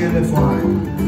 Daniel Lefoy.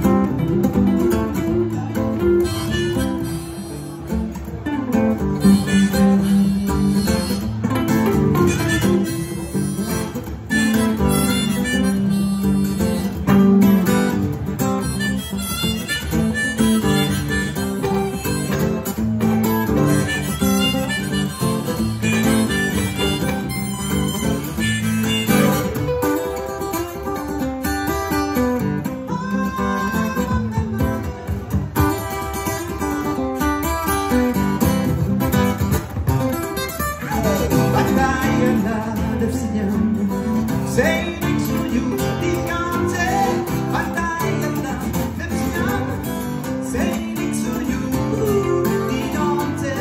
Sailing to you, Diante, Batayana, Neptunian, sailing to you, Diante.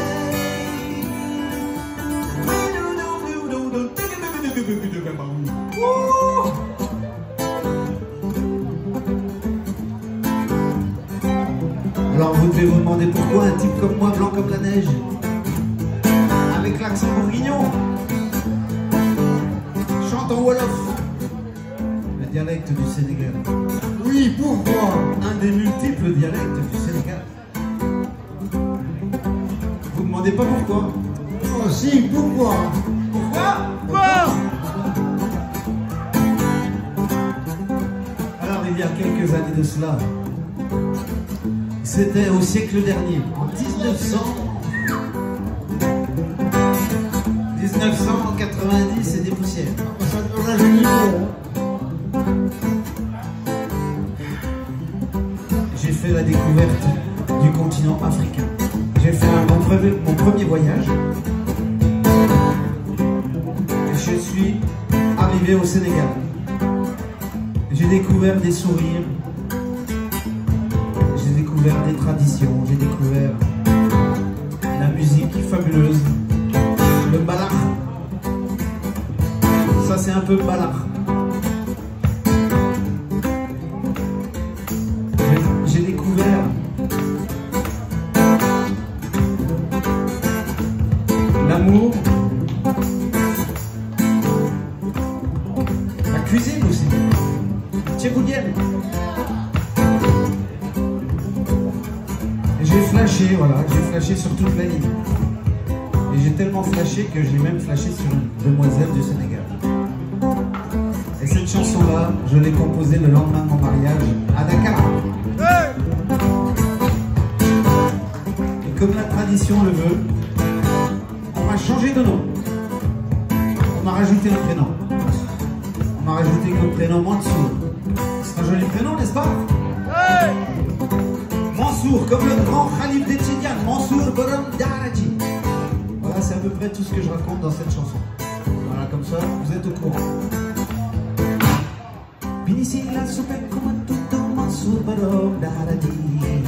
Alors vous devez vous demander pourquoi un type comme moi, blanc comme la neige, avec l'accent bourguignon, chante en Wolof, le dialecte du Sénégal. Oui, pourquoi? Un des multiples dialectes du Sénégal. Vous ne demandez pas pourquoi? Oh si, pourquoi? Pourquoi? Alors il y a quelques années de cela, c'était au siècle dernier, en 1990 et des poussières. Ça dure la journée. J'ai fait la découverte du continent africain. J'ai fait mon premier voyage. Et je suis arrivé au Sénégal. J'ai découvert des sourires. J'ai découvert des traditions. J'ai découvert la musique fabuleuse. Le balak. Ça c'est un peu balak. J'ai découvert l'amour, la cuisine aussi, tchékoudienne. J'ai flashé, voilà, j'ai flashé sur toute la ligne. Et j'ai tellement flashé que j'ai même flashé sur une demoiselle du Sénégal. Et cette chanson-là, je l'ai composée le lendemain de mon mariage à Dakar. Et comme la tradition le veut, on m'a changé de nom. On m'a rajouté un prénom. On m'a rajouté comme prénom Mansour. C'est un joli prénom, n'est-ce pas? Mansour, comme le grand Khalif des Tidjanes, Mansour Borom Daraji. Voilà, c'est à peu près tout ce que je raconte dans cette chanson. Voilà, comme ça, vous êtes au courant. Binisi la super comme tout Mansour Borom Daraji.